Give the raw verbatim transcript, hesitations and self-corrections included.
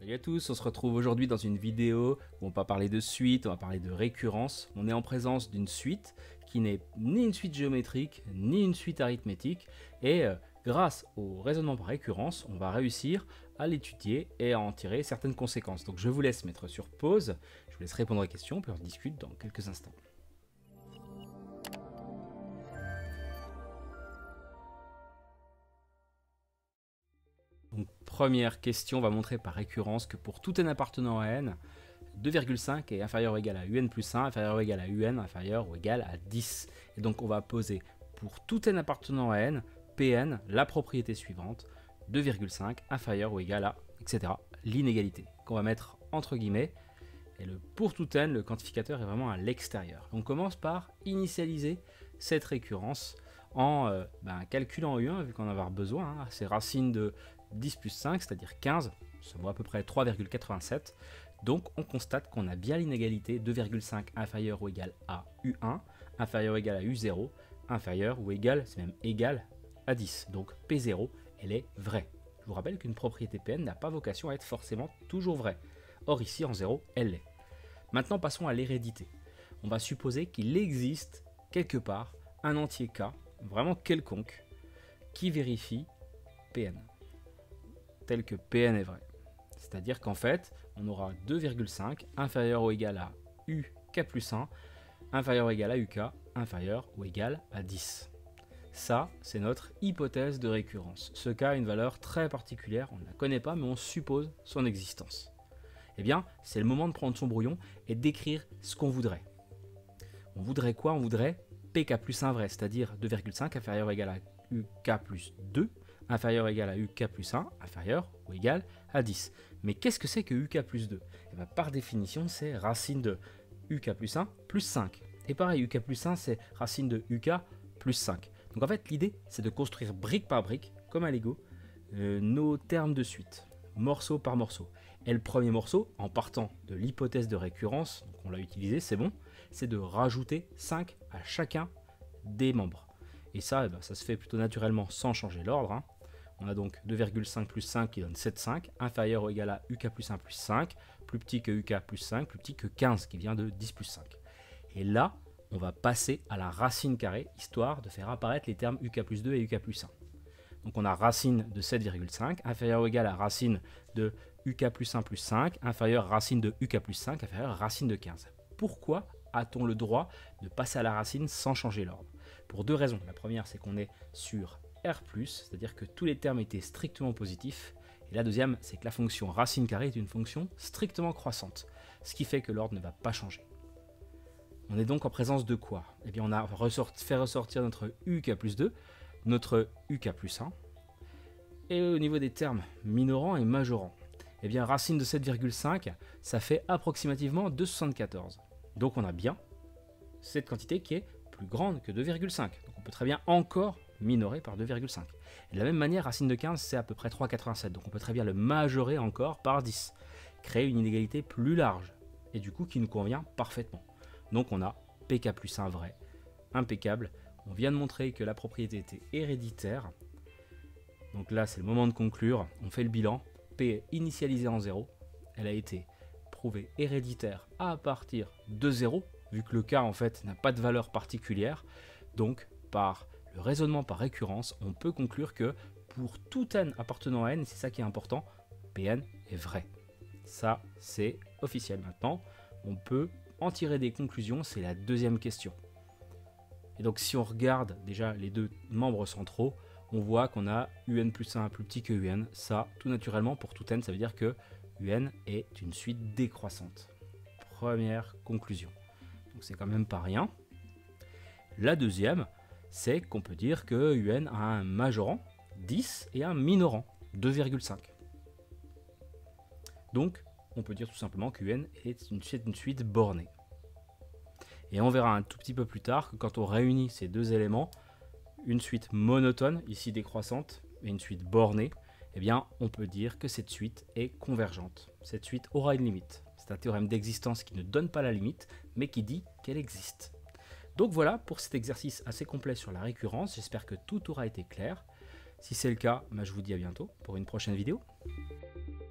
Salut à tous, on se retrouve aujourd'hui dans une vidéo où on va parler de suite, on va parler de récurrence. On est en présence d'une suite qui n'est ni une suite géométrique, ni une suite arithmétique. Et euh, grâce au raisonnement par récurrence, on va réussir à l'étudier et à en tirer certaines conséquences. Donc je vous laisse mettre sur pause, je vous laisse répondre aux questions, puis on discute dans quelques instants. Donc, première question, on va montrer par récurrence que pour tout n appartenant à n, deux virgule cinq est inférieur ou égal à un plus un, inférieur ou égal à un, inférieur ou égal à dix. Et donc on va poser pour tout n appartenant à n, Pn, la propriété suivante, deux virgule cinq inférieur ou égal à, et cetera, l'inégalité, qu'on va mettre entre guillemets. Et le pour tout n, le quantificateur est vraiment à l'extérieur. On commence par initialiser cette récurrence en euh, ben, calculant U un, vu qu'on en va avoir besoin. Hein, c'est racine de dix plus cinq, c'est-à-dire quinze, ça vaut à peu près trois virgule quatre-vingt-sept. Donc on constate qu'on a bien l'inégalité deux virgule cinq inférieur ou égal à U un, inférieur ou égal à U zéro, inférieur ou égal, c'est même égal à dix. Donc P zéro, elle est vraie. Je vous rappelle qu'une propriété Pn n'a pas vocation à être forcément toujours vraie. Or ici en zéro, elle l'est. Maintenant passons à l'hérédité. On va supposer qu'il existe quelque part un entier K, vraiment quelconque, qui vérifie Pn, tel que Pn est vrai. C'est-à-dire qu'en fait, on aura deux virgule cinq inférieur ou égal à U K plus un, inférieur ou égal à U K, inférieur ou égal à dix. Ça, c'est notre hypothèse de récurrence. Ce cas a une valeur très particulière, on ne la connaît pas, mais on suppose son existence. Eh bien, c'est le moment de prendre son brouillon et d'écrire ce qu'on voudrait. On voudrait quoi? On voudrait P K plus un vrai, c'est-à-dire deux virgule cinq inférieur ou égal à U K plus deux, inférieur ou égal à U K plus un, inférieur ou égal à dix. Mais qu'est-ce que c'est que U K plus deux? Et bien, par définition, c'est racine de U K plus un plus cinq. Et pareil, U K plus un, c'est racine de U K plus cinq. Donc en fait, l'idée, c'est de construire brique par brique, comme un Lego, euh, nos termes de suite, morceau par morceau. Et le premier morceau, en partant de l'hypothèse de récurrence, donc on l'a utilisé, c'est bon, c'est de rajouter cinq à chacun des membres. Et ça, eh ben, ça se fait plutôt naturellement sans changer l'ordre. Hein. On a donc deux virgule cinq plus cinq qui donne sept virgule cinq, inférieur ou égal à U K plus un plus cinq, plus petit que U K plus cinq, plus petit que quinze qui vient de dix plus cinq. Et là, on va passer à la racine carrée, histoire de faire apparaître les termes U K plus deux et U K plus un. Donc on a racine de sept virgule cinq, inférieur ou égal à racine de U K plus un plus cinq, inférieur à racine de U K plus cinq, inférieur à racine de quinze. Pourquoi a-t-on le droit de passer à la racine sans changer l'ordre? Pour deux raisons. La première, c'est qu'on est sur R plus, c'est-à-dire que tous les termes étaient strictement positifs. Et la deuxième, c'est que la fonction racine carrée est une fonction strictement croissante, ce qui fait que l'ordre ne va pas changer. On est donc en présence de quoi? Eh bien, on a ressort, fait ressortir notre U K plus deux, notre U K plus un, et au niveau des termes minorants et majorants, eh bien, racine de sept virgule cinq, ça fait approximativement deux virgule soixante-quatorze. Donc on a bien cette quantité qui est plus grande que deux virgule cinq. Donc on peut très bien encore minorer par deux virgule cinq. Et de la même manière, racine de quinze, c'est à peu près trois virgule quatre-vingt-sept. Donc on peut très bien le majorer encore par dix. Créer une inégalité plus large, et du coup qui nous convient parfaitement. Donc on a P K plus un vrai, impeccable. On vient de montrer que la propriété était héréditaire. Donc là, c'est le moment de conclure. On fait le bilan. P est initialisée en zéro. Elle a été prouvée héréditaire à partir de zéro, vu que le cas en fait n'a pas de valeur particulière. Donc par le raisonnement par récurrence, on peut conclure que pour tout n appartenant à n, c'est ça qui est important, Pn est vrai. Ça, c'est officiel maintenant. On peut en tirer des conclusions, c'est la deuxième question. Et donc si on regarde déjà les deux membres centraux, on voit qu'on a Un plus un plus petit que Un. Ça, tout naturellement, pour tout n, ça veut dire que Un est une suite décroissante. Première conclusion. Donc c'est quand même pas rien. La deuxième, c'est qu'on peut dire que Un a un majorant, dix, et un minorant, deux virgule cinq. Donc, on peut dire tout simplement qu'Un est une suite, une suite bornée. Et on verra un tout petit peu plus tard que quand on réunit ces deux éléments, une suite monotone, ici décroissante, et une suite bornée, eh bien, on peut dire que cette suite est convergente. Cette suite aura une limite. C'est un théorème d'existence qui ne donne pas la limite, mais qui dit qu'elle existe. Donc voilà pour cet exercice assez complet sur la récurrence. J'espère que tout aura été clair. Si c'est le cas, bah, je vous dis à bientôt pour une prochaine vidéo.